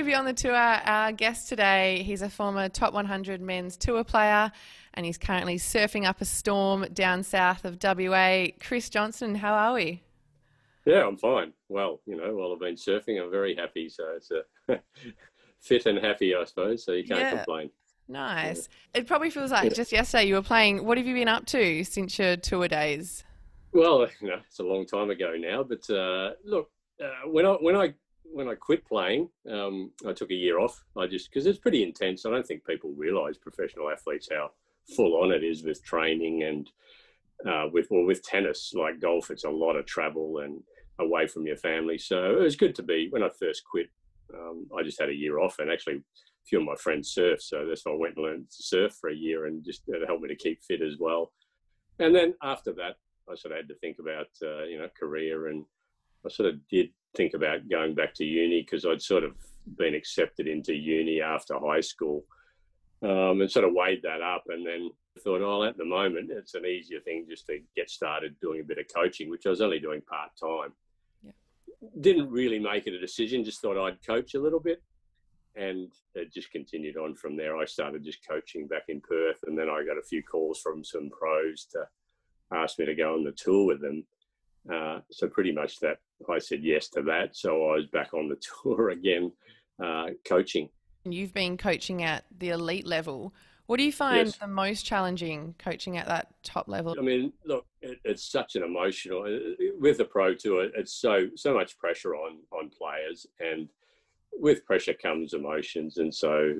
have you on the tour. Our guest today, he's a former top 100 men's tour player and he's currently surfing up a storm down south of WA. Chris Johnstone, how are we? Yeah, I'm fine. Well, while I've been surfing, I'm very happy. So it's fit and happy, I suppose. So you can't Yeah, complain. Yeah. nice. It probably feels like Yeah. just yesterday you were playing. What have you been up to since your tour days? Well, it's a long time ago now, but look, when I quit playing, I took a year off. I just because it's pretty intense. I don't think people realise professional athletes how full on it is with training and with tennis like golf. It's a lot of travel and away from your family. So it was good to be when I first quit. I just had a year off, and actually, a few of my friends surf, so that's why I went and learned to surf for a year, and just it helped me to keep fit as well. And then after that, I sort of had to think about career, and I sort of did think about going back to uni because I'd sort of been accepted into uni after high school, and sort of weighed that up, and then thought, oh, at the moment it's an easier thing just to get started doing a bit of coaching, which I was only doing part time. Yeah. Didn't really make it a decision, just thought I'd coach a little bit, and it just continued on from there. I started just coaching back in Perth, and then I got a few calls from some pros to ask me to go on the tour with them. So pretty much that I said yes to that. So I was back on the tour again, coaching. You've been coaching at the elite level. What do you find Yes. the most challenging coaching at that top level? I mean, look, it's such an emotional with the pro tour. It's so much pressure on players, and with pressure comes emotions, and so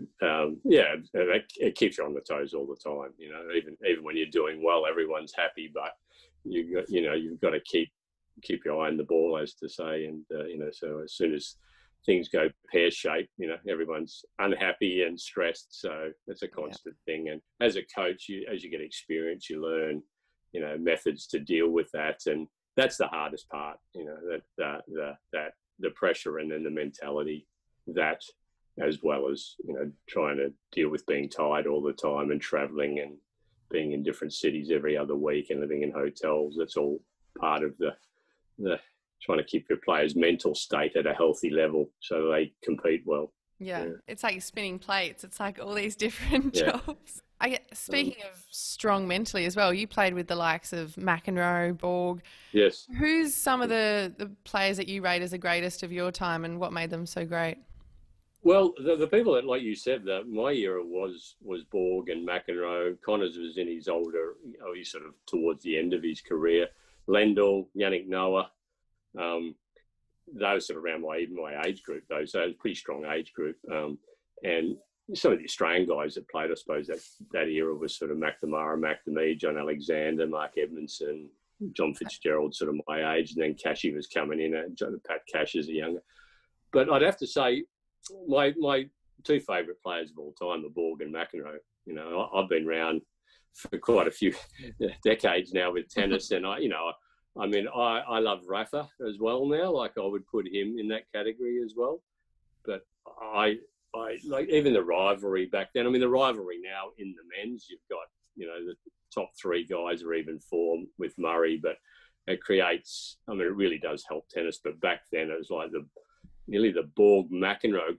it keeps you on the toes all the time. Even when you're doing well, everyone's happy, but you've got to keep your eye on the ball, as to say, and so as soon as things go pear-shaped, everyone's unhappy and stressed. So it's a constant thing. And as a coach, as you get experience, you learn, methods to deal with that. And that's the hardest part, that the pressure and then the mentality that, as well as, trying to deal with being tired all the time and traveling and being in different cities every other week and living in hotels. That's all part of the trying to keep your players' mental state at a healthy level so they compete well. Yeah, Yeah. it's like spinning plates. It's like all these different Yeah. jobs. Speaking of strong mentally as well, you played with the likes of McEnroe, Borg. Yes. Who's some of the players that you rate as the greatest of your time and what made them so great? Well, the people that, like you said, that my era was Borg and McEnroe. Connors was in his older, he's sort of towards the end of his career. Lendl, Yannick Noah, those sort of around my age group, though. So it was a pretty strong age group. And some of the Australian guys that played, I suppose, that era was sort of McNamara, McNamee, John Alexander, Mark Edmondson, John Fitzgerald, sort of my age. And then Cashy was coming in, Pat Cash as a younger. But I'd have to say, my two favourite players of all time are Borg and McEnroe. I've been around for quite a few decades now with tennis, and I love Rafa as well now. Like, I would put him in that category as well. But I like even the rivalry back then. I mean, the rivalry now in the men's, you've got, the top three guys or even four with Murray, but it creates, it really does help tennis. But back then it was like nearly the Borg McEnroe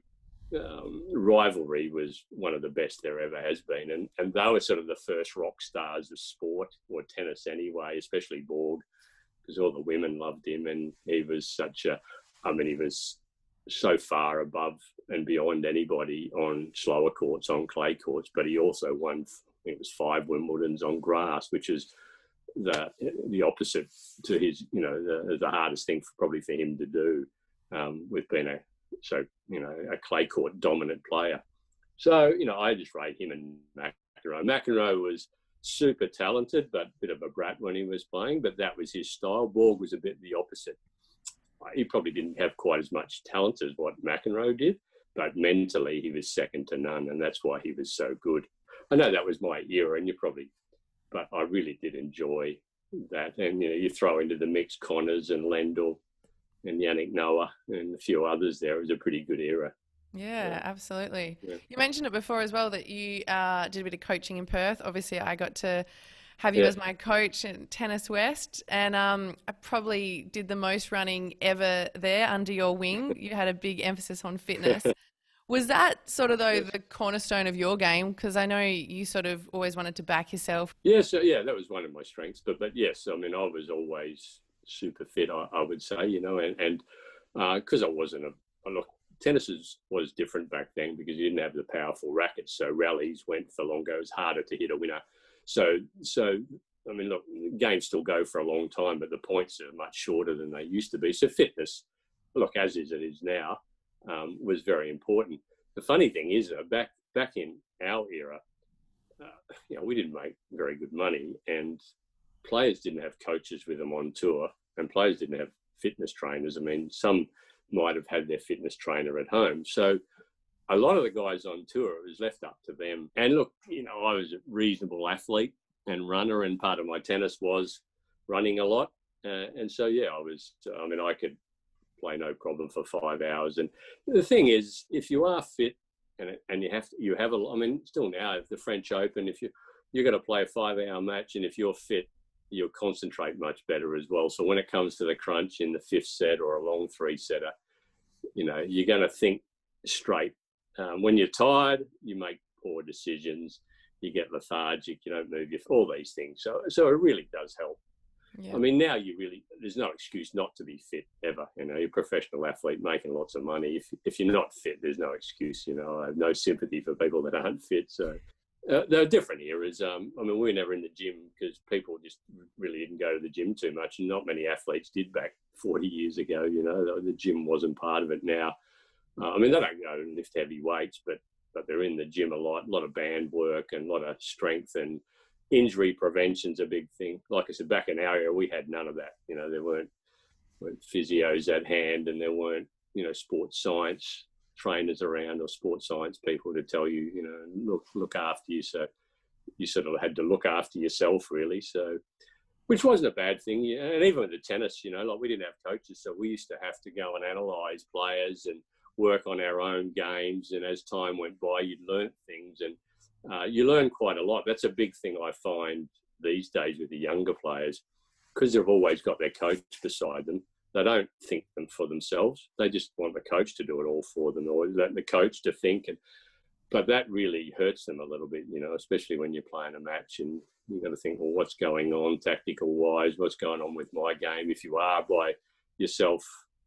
rivalry was one of the best there ever has been. And they were sort of the first rock stars of sport, or tennis anyway, especially Borg, because all the women loved him, and he was he was so far above and beyond anybody on slower courts, on clay courts, but he also won, I think it was 5 Wimbledons on grass, which is the opposite to his, the hardest thing probably for him to do, with being a clay court dominant player. So, I just rate him and McEnroe. McEnroe was super talented, but a bit of a brat when he was playing, but that was his style. Borg was a bit the opposite. He probably didn't have quite as much talent as what McEnroe did, but mentally he was second to none, and that's why he was so good. I know that was my era, but I really did enjoy that. And, you throw into the mix Connors and Lendl and Yannick Noah and a few others there. It was a pretty good era. Yeah, absolutely. Yeah. You mentioned it before as well that you did a bit of coaching in Perth. Obviously, I got to have you as my coach in Tennis West, and I probably did the most running ever there under your wing. You had a big emphasis on fitness. Was that sort of, though, the cornerstone of your game? Because I know you sort of always wanted to back yourself. Yeah, so yeah, that was one of my strengths. But yes, I mean, I was always super fit, I would say, and because I wasn't look, tennis was different back then because you didn't have the powerful rackets, so rallies went for longer. It was harder to hit a winner. So I mean, look, games still go for a long time, but the points are much shorter than they used to be. So fitness, look, as it is now, was very important. The funny thing is, back in our era, we didn't make very good money, and players didn't have coaches with them on tour, and players didn't have fitness trainers. I mean, some might have had their fitness trainer at home. So a lot of the guys on tour, it was left up to them. And look, I was a reasonable athlete and runner, and part of my tennis was running a lot. And so, yeah, I could play no problem for 5 hours. And the thing is, if you are fit and still now, if the French Open, if you're going to play a 5-hour match, and if you're fit, you'll concentrate much better as well. So when it comes to the crunch in the 5th set or a long 3-setter, you're going to think straight. When you're tired, you make poor decisions, you get lethargic, you don't move all these things. So it really does help. Yeah. I mean, now there's no excuse not to be fit ever. You're a professional athlete making lots of money. If you're not fit, there's no excuse. I have no sympathy for people that aren't fit. So there are different eras. we were never in the gym because people just really didn't go to the gym too much, and not many athletes did back 40 years ago. The gym wasn't part of it now. They don't go and lift heavy weights, but they're in the gym a lot of band work and a lot of strength, and injury prevention's a big thing. Like I said, back in our area, we had none of that. There weren't physios at hand, and there weren't, sports science trainers around or sports science people to tell you, look after you. So you sort of had to look after yourself, really. So, which wasn't a bad thing. And even with the tennis, we didn't have coaches, so we used to have to go and analyse players and work on our own games. And as time went by, you'd learn things, and you learn quite a lot. That's a big thing I find these days with the younger players, because they've always got their coach beside them. They don't think them for themselves. They just want the coach to do it all for them, or let the coach to think. But that really hurts them a little bit, especially when you're playing a match and you've got to think, well, what's going on tactical wise? What's going on with my game? If you are by yourself,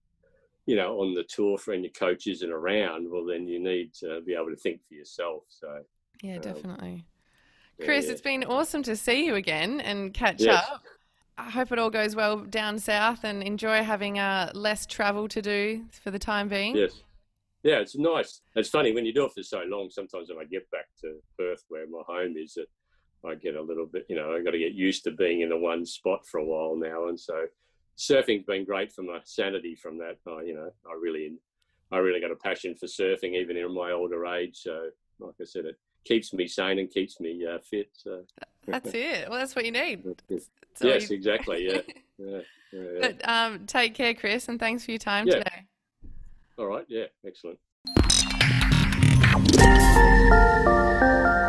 on the tour and your coach isn't around, well, then you need to be able to think for yourself. So yeah, definitely. Chris, it's been awesome to see you again and catch up. I hope it all goes well down south, and enjoy having less travel to do for the time being. Yes. Yeah, it's nice. It's funny, when you do it for so long, sometimes when I get back to Perth, where my home is, that I get a little bit, I've got to get used to being in the one spot for a while now. And so surfing's been great for my sanity from that. I really got a passion for surfing, even in my older age. So like I said, it keeps me sane and keeps me fit. So that's it. Well, that's what you need. Yes, exactly. Yeah. But take care, Chris, and thanks for your time today. All right. Yeah. Excellent.